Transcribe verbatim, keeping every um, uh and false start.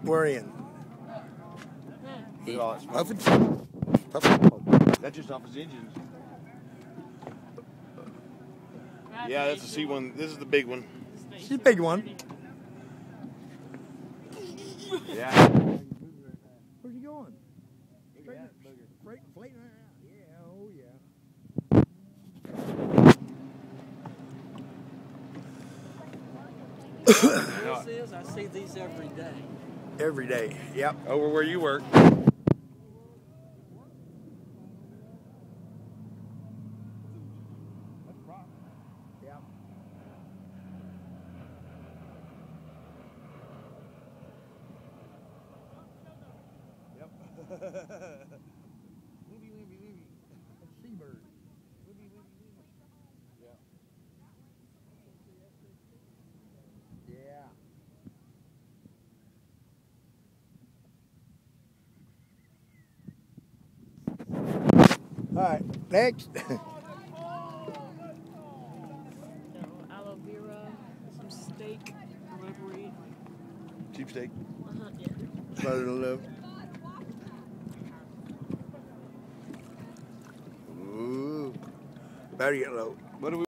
we're in. Look at all that smoke. Puffing. Puffing. That's just off his engines. Yeah, that's the C one. This is the big one. She's a big one. Yeah. Where's he going? Straight, straight, flating around. Yeah, oh yeah. This is, I see these every day. Every day. Yep. Over where you work. Yep. Yep. Weeby, weeby, weeby. Seabird. Weeby, weeby, weeby. Yeah. Yeah. All right, next. So, aloe vera, some steak, whatever we eat. Cheap steak. Uh-huh, yeah. Better than live. Ooh. Better get low. What do we